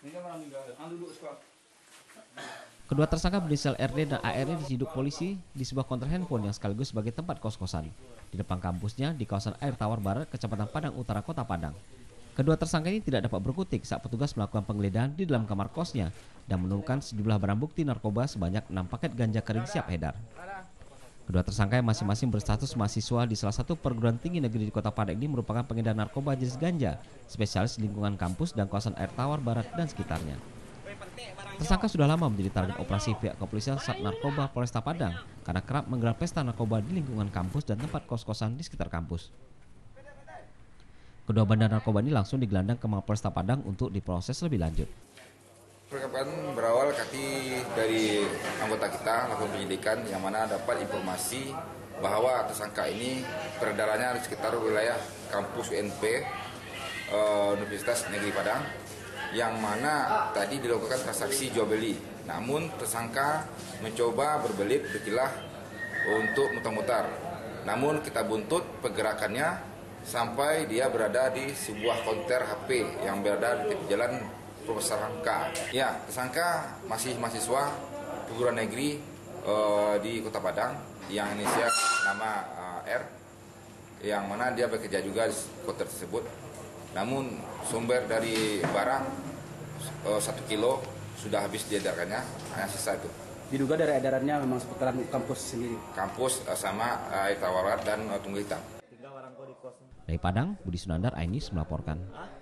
Kedua tersangka berinisial RD dan AR diciduk polisi di sebuah konter handphone yang sekaligus sebagai tempat kos-kosan di depan kampusnya di kawasan Air Tawar Barat, Kecamatan Padang Utara, Kota Padang. Kedua tersangka ini tidak dapat berkutik saat petugas melakukan penggeledahan di dalam kamar kosnya dan menemukan sejumlah barang bukti narkoba sebanyak 6 paket ganja kering siap edar. Kedua tersangka yang masing-masing berstatus mahasiswa di salah satu perguruan tinggi negeri di Kota Padang ini merupakan pengedar narkoba jenis ganja, spesialis lingkungan kampus dan kawasan Air Tawar Barat dan sekitarnya. Tersangka sudah lama menjadi target operasi pihak kepolisian Sat Narkoba Polresta Padang karena kerap menggelar pesta narkoba di lingkungan kampus dan tempat kos-kosan di sekitar kampus. Kedua bandar narkoba ini langsung digelandang ke Mapolresta Padang untuk diproses lebih lanjut. Perkara berawal dari anggota kita lakukan penyidikan yang mana dapat informasi bahwa tersangka ini peredarannya di sekitar wilayah kampus UNP Universitas Negeri Padang, yang mana tadi dilakukan transaksi jual beli. Namun tersangka mencoba berbelit berkilah untuk mutar-mutar. Namun kita buntut pergerakannya sampai dia berada di sebuah konter HP yang berada di tepi jalan Profesor Hamka. Ya, tersangka masih mahasiswa perguruan negeri di Kota Padang yang inisial nama R, yang mana dia bekerja juga di konter tersebut. Namun sumber dari barang 1 kilo sudah habis diedarkannya, hanya sisa itu. Diduga dari edarannya memang seputaran kampus sendiri? Kampus sama Air Tawar dan Tunggul Hitam. Dari Padang, Budi Sunandar, iNews melaporkan.